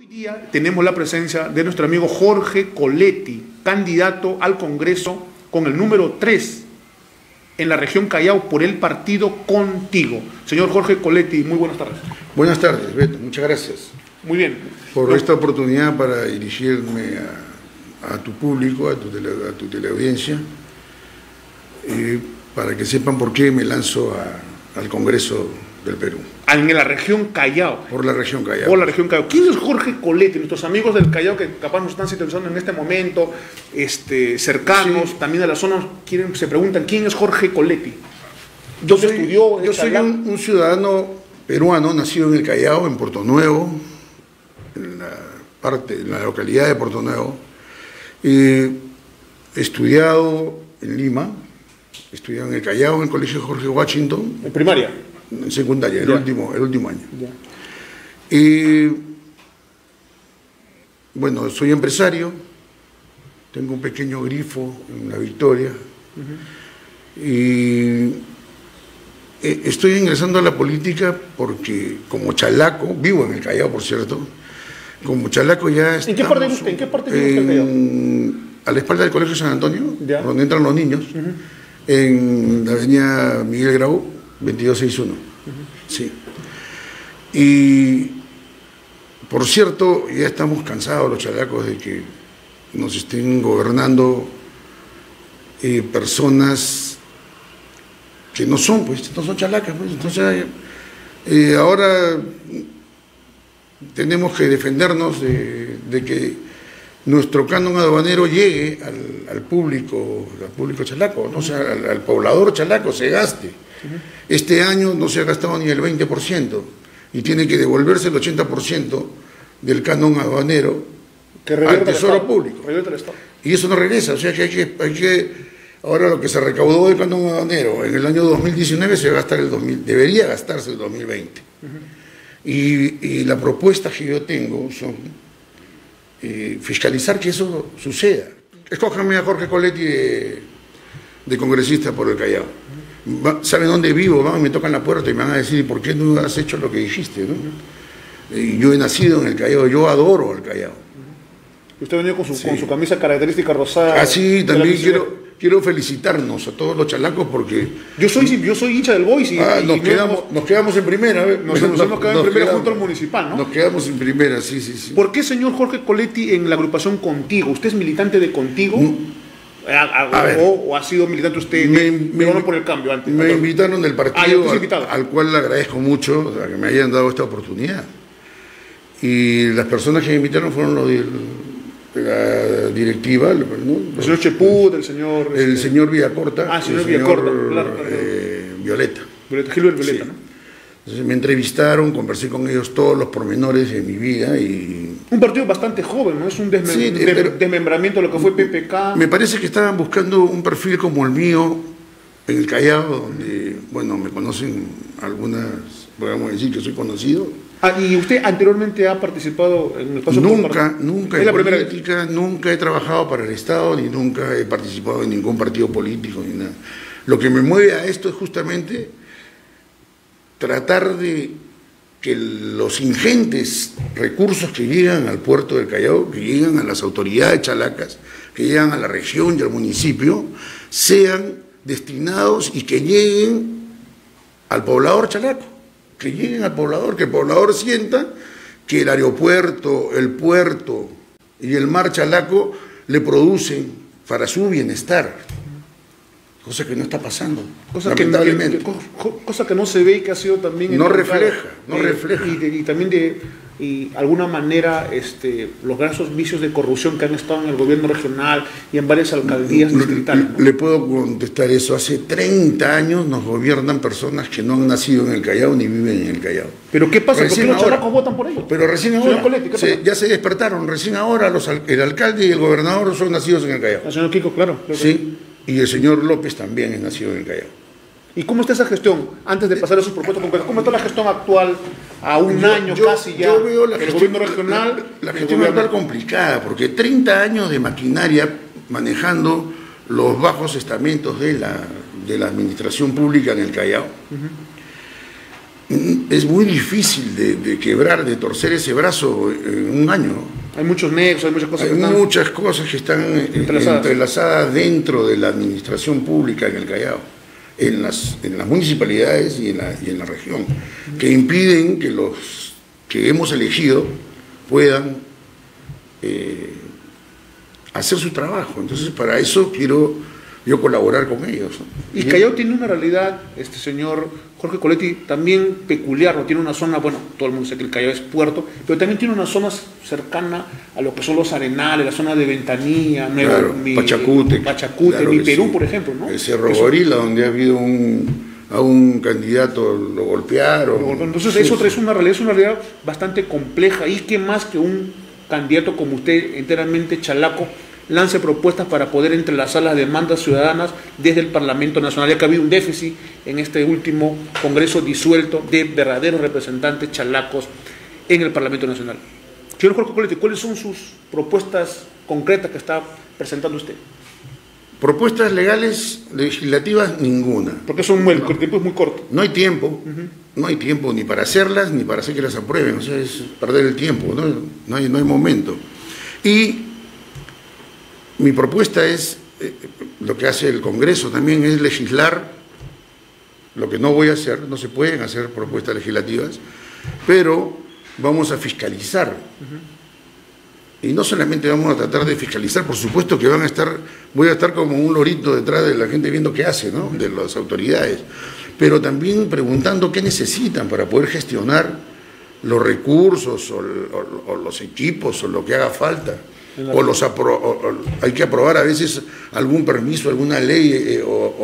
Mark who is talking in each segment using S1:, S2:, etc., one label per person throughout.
S1: Hoy día tenemos la presencia de nuestro amigo Jorge Coletti, candidato al Congreso con el número 3 en la región Callao por el partido Contigo. Señor Jorge Coletti, muy buenas tardes.
S2: Buenas tardes, Beto. Muchas gracias.
S1: Muy bien.
S2: Por esta oportunidad para dirigirme a tu público, a tu teleaudiencia, para que sepan por qué me lanzo al Congreso del Perú.
S1: En la región Callao.
S2: Por la región Callao.
S1: Por la región Callao. ¿Quién es Jorge Coletti? Nuestros amigos del Callao que capaz nos están sintonizando en este momento, cercanos, sí, también de la zona, se preguntan, ¿quién es Jorge Coletti?
S2: Yo soy un ciudadano peruano, nacido en el Callao, en Puerto Nuevo, en la localidad de Puerto Nuevo. He estudiado en Lima, he estudiado en el Callao, en el Colegio Jorge Washington.
S1: ¿En primaria?
S2: En secundaria, el último año.
S1: Ya.
S2: Y bueno, soy empresario, tengo un pequeño grifo en La Victoria, y estoy ingresando a la política porque como chalaco, vivo en el Callao, por cierto, como chalaco ya estamos...
S1: ¿En qué parte vive usted? ¿En qué parte vive usted el Callao?
S2: A la espalda del Colegio San Antonio,
S1: ya,
S2: donde entran los niños, en la avenida Miguel Grau, 2261. Sí. Y por cierto, ya estamos cansados los chalacos de que nos estén gobernando personas que no son, pues, no son chalacas, pues. Entonces, ahora tenemos que defendernos de que nuestro canon aduanero llegue al público chalaco, ¿no? O sea, al poblador chalaco, se gaste. Este año no se ha gastado ni el 20% y tiene que devolverse el 80% del canon aduanero al Tesoro Público. Y eso no regresa, o sea que hay que ahora lo que se recaudó del canon aduanero en el año 2019 se va a gastar debería gastarse el 2020. Y la propuesta que yo tengo son fiscalizar que eso suceda. Escójanme a Jorge Coletti de congresista por el Callao. ¿Saben dónde vivo? Me tocan la puerta y me van a decir, ¿por qué no has hecho lo que dijiste? ¿No? Yo he nacido en el Callao, yo adoro el Callao.
S1: Usted ha venido con su camisa característica rosada.
S2: Ah, sí, también quiero felicitarnos a todos los chalacos porque...
S1: Yo soy hincha del Boys y...
S2: nos quedamos en primera.
S1: Nos quedamos en primera junto al Municipal, ¿no?
S2: Nos quedamos en primera, sí.
S1: ¿Por qué, señor Jorge Coletti, en la agrupación Contigo? ¿Usted es militante de Contigo? ¿O ha sido militante usted por el cambio antes?
S2: Me invitaron del partido al cual le agradezco mucho a que me hayan dado esta oportunidad. Y las personas que me invitaron fueron los de la directiva, ¿no?
S1: El señor Cheput, el
S2: señor Villacorta.
S1: Ah, señor Villacorta, claro.
S2: Violeta.
S1: Gilbert Violeta,
S2: sí,
S1: ¿no?
S2: Entonces me entrevistaron, conversé con ellos todos los pormenores de mi vida y...
S1: Un partido bastante joven, ¿no? Es un desmembramiento de lo que fue PPK.
S2: Me parece que estaban buscando un perfil como el mío en el Callao, donde, bueno, me conocen algunas, podemos decir que soy conocido.
S1: ¿Y usted anteriormente ha participado en el espacio?
S2: Nunca en política, nunca he trabajado para el Estado, ni nunca he participado en ningún partido político, ni nada. Lo que me mueve a esto es justamente tratar de que los ingentes recursos que llegan al puerto del Callao, que llegan a las autoridades chalacas, que llegan a la región y al municipio, sean destinados y que lleguen al poblador chalaco, que lleguen al poblador, que el poblador sienta que el aeropuerto, el puerto y el mar chalaco le producen para su bienestar. Cosa que no está pasando, lamentablemente.
S1: Cosa que no se ve y que ha sido también...
S2: No refleja.
S1: Y también alguna manera los grasos vicios de corrupción que han estado en el gobierno regional y en varias alcaldías distritales, ¿no?
S2: Le puedo contestar eso. Hace 30 años nos gobiernan personas que no han nacido en el Callao ni viven en el Callao.
S1: ¿Pero qué pasa? ¿Por qué los chalacos votan por ellos?
S2: Pero recién ahora, ya se despertaron. Recién ahora el alcalde y el gobernador son nacidos en el Callao.
S1: El señor Kiko, claro.
S2: Sí. Y el señor López también es nacido en el Callao.
S1: ¿Y cómo está esa gestión? Antes de pasar a sus propuestas concretas, ¿cómo está la gestión actual a un año casi ya?
S2: Yo veo el
S1: gobierno regional.
S2: La gestión actual complicada, porque 30 años de maquinaria manejando los bajos estamentos de la administración pública en el Callao. Es muy difícil de quebrar, de torcer ese brazo en un año.
S1: Hay muchos nexos, hay muchas cosas.
S2: Hay muchas cosas que están entrelazadas dentro de la administración pública en el Callao, en las municipalidades y en la región, que impiden que los que hemos elegido puedan hacer su trabajo. Entonces, para eso quiero yo colaborar con ellos, ¿no?
S1: Y Callao tiene una realidad, señor Jorge Coletti, también peculiar, ¿no? Tiene una zona, bueno, todo el mundo sabe que el Callao es puerto, pero también tiene una zona cercana a lo que son los Arenales, la zona de Ventanilla,
S2: Pachacute,
S1: claro, Perú, sí. Por ejemplo, ¿no?
S2: El Cerro Gorila, donde ha habido a un candidato, lo golpearon.
S1: Entonces eso es una realidad bastante compleja. ¿Y qué más que un candidato como usted, enteramente chalaco, lance propuestas para poder entrelazar las demandas ciudadanas desde el Parlamento Nacional, ya que ha habido un déficit en este último Congreso disuelto de verdaderos representantes chalacos en el Parlamento Nacional? Señor Jorge Coletti, ¿cuáles son sus propuestas concretas que está presentando usted?
S2: Propuestas legales, legislativas, ninguna.
S1: Porque el tiempo es muy corto.
S2: No hay tiempo, no hay tiempo ni para hacerlas, ni para hacer que las aprueben, o sea, es perder el tiempo, no hay momento. Y mi propuesta es, lo que hace el Congreso también es legislar, lo que no voy a hacer, no se pueden hacer propuestas legislativas, pero vamos a fiscalizar. Y no solamente vamos a tratar de fiscalizar, por supuesto que voy a estar como un lorito detrás de la gente viendo qué hace, ¿no? De las autoridades, pero también preguntando qué necesitan para poder gestionar los recursos o los equipos o lo que haga falta. Hay que aprobar a veces algún permiso, alguna ley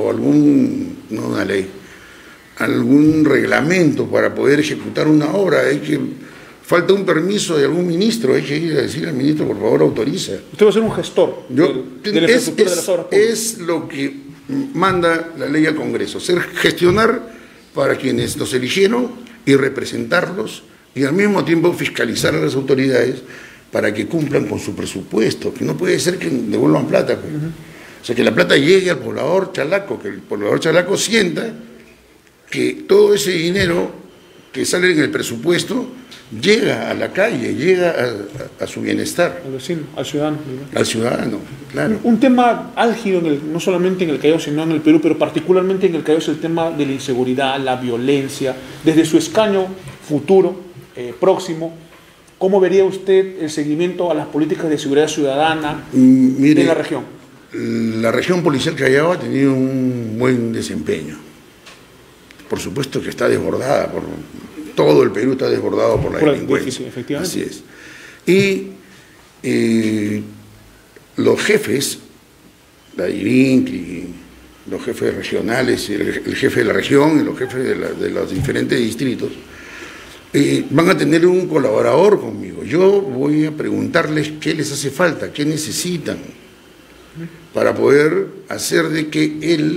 S2: algún reglamento para poder ejecutar una obra. Falta un permiso de algún ministro, hay que ir a decir al ministro, por favor, autoriza.
S1: Usted va a ser un gestor de la infraestructura de las obras públicas.
S2: Es lo que manda la ley al Congreso, gestionar para quienes nos eligieron y representarlos, y al mismo tiempo fiscalizar a las autoridades para que cumplan con su presupuesto, que no puede ser que devuelvan plata. Pues. O sea, que la plata llegue al poblador chalaco, que el poblador chalaco sienta que todo ese dinero que sale en el presupuesto llega a la calle, llega a su bienestar.
S1: Al vecino, al ciudadano. ¿Verdad?
S2: Al ciudadano, claro.
S1: Un tema álgido, no solamente en el Callao, sino en el Perú, pero particularmente en el Callao, es el tema de la inseguridad, la violencia. Desde su escaño futuro, próximo, ¿cómo vería usted el seguimiento a las políticas de seguridad ciudadana en la región?
S2: La región policial Callao ha tenido un buen desempeño. Por supuesto que está desbordada, todo el Perú está desbordado por la delincuencia.
S1: Sí, efectivamente.
S2: Así es. Y los jefes, la DIVINC, los jefes regionales, el jefe de la región y los jefes de los diferentes distritos, van a tener un colaborador conmigo. Yo voy a preguntarles qué les hace falta, qué necesitan, para poder hacer de que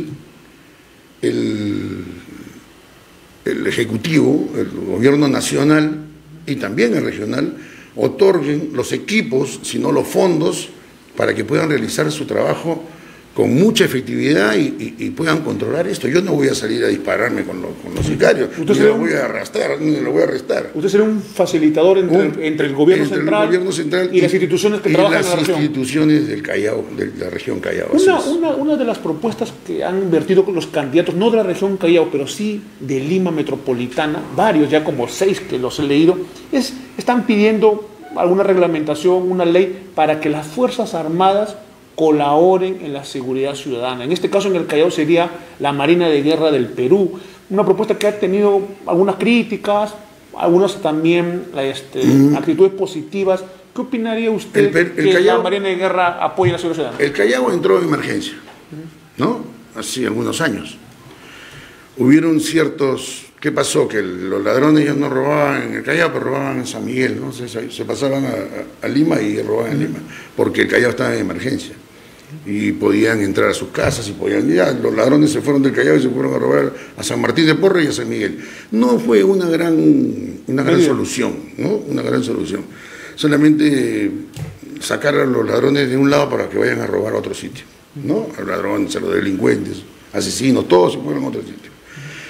S2: el Ejecutivo, el Gobierno Nacional y también el regional, otorguen los equipos, si no los fondos, para que puedan realizar su trabajo con mucha efectividad y puedan controlar esto. Yo no voy a salir a dispararme con los sicarios, ni lo voy a arrastrar, ni lo voy a arrestar.
S1: Usted será un facilitador entre el gobierno central y las instituciones que trabajan en la región.
S2: Las instituciones del Callao, de la región Callao.
S1: Una de las propuestas que han vertido los candidatos, no de la región Callao, pero sí de Lima Metropolitana, varios, ya como 6 que los he leído, están pidiendo alguna reglamentación, una ley para que las Fuerzas Armadas colaboren en la seguridad ciudadana. En este caso, en el Callao, sería la Marina de Guerra del Perú. Una propuesta que ha tenido algunas críticas, algunas también actitudes positivas. ¿Qué opinaría usted que la Marina de Guerra apoye la seguridad ciudadana?
S2: El Callao entró en emergencia, ¿no? Hace algunos años. Hubieron ciertos... ¿Qué pasó? Que los ladrones ya no robaban en el Callao, pero robaban en San Miguel, ¿no? Se pasaban a Lima y robaban en Lima, porque el Callao estaba en emergencia. Y podían entrar a sus casas, los ladrones se fueron del Callao y se fueron a robar a San Martín de Porres y a San Miguel. No fue una gran solución, ¿no? Una gran solución. Solamente sacar a los ladrones de un lado para que vayan a robar a otro sitio, ¿no? A los ladrones, a los delincuentes, asesinos, todos se fueron a otro sitio.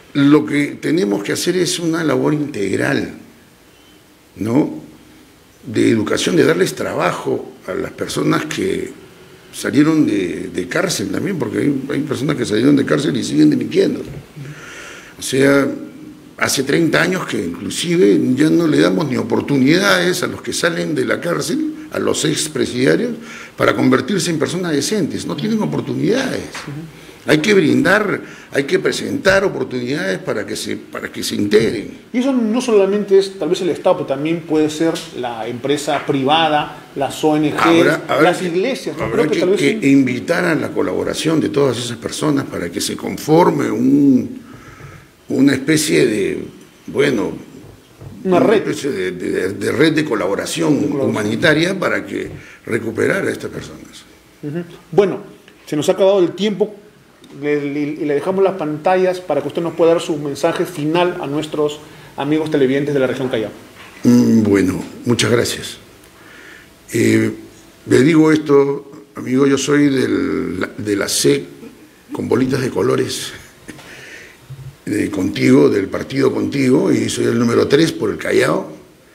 S2: lo que tenemos que hacer es una labor integral, ¿no? De educación, de darles trabajo a las personas que salieron de cárcel también, porque hay personas que salieron de cárcel y siguen delinquiendo. O sea, hace 30 años que inclusive ya no le damos ni oportunidades a los que salen de la cárcel, a los expresidiarios, para convertirse en personas decentes. No tienen oportunidades. Hay que brindar, hay que presentar oportunidades para que se integren.
S1: Y eso no solamente es tal vez el Estado, pero también puede ser la empresa privada, las ONG, las iglesias. ¿No?
S2: Habrá que invitar a la colaboración de todas esas personas para que se conforme una especie de, bueno,
S1: una red.
S2: Especie de red de colaboración humanitaria para que recuperar a estas personas.
S1: Bueno, se nos ha acabado el tiempo. Y le dejamos las pantallas para que usted nos pueda dar su mensaje final a nuestros amigos televidentes de la región Callao.
S2: Bueno, muchas gracias. Le digo esto, amigo, yo soy de la C con bolitas de colores Contigo, del partido Contigo, y soy el número 3 por el Callao.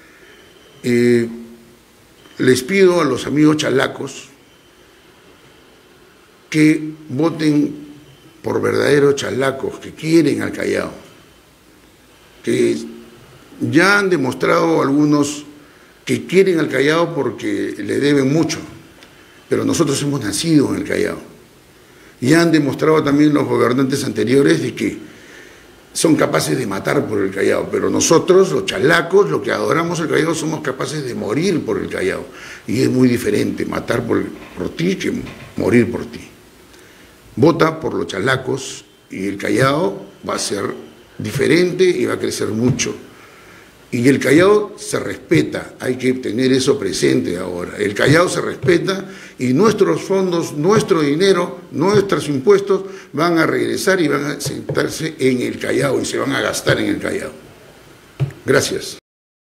S2: Les pido a los amigos chalacos que voten por verdaderos chalacos que quieren al Callao, que ya han demostrado algunos que quieren al Callao porque le deben mucho, pero nosotros hemos nacido en el Callao. Ya han demostrado también los gobernantes anteriores de que son capaces de matar por el Callao, pero nosotros, los chalacos, los que adoramos el Callao, somos capaces de morir por el Callao. Y es muy diferente matar por ti que morir por ti. Vota por los chalacos y el Callao va a ser diferente y va a crecer mucho. Y el Callao se respeta, hay que tener eso presente ahora. El Callao se respeta y nuestros fondos, nuestro dinero, nuestros impuestos van a regresar y van a sentarse en el Callao y se van a gastar en el Callao. Gracias.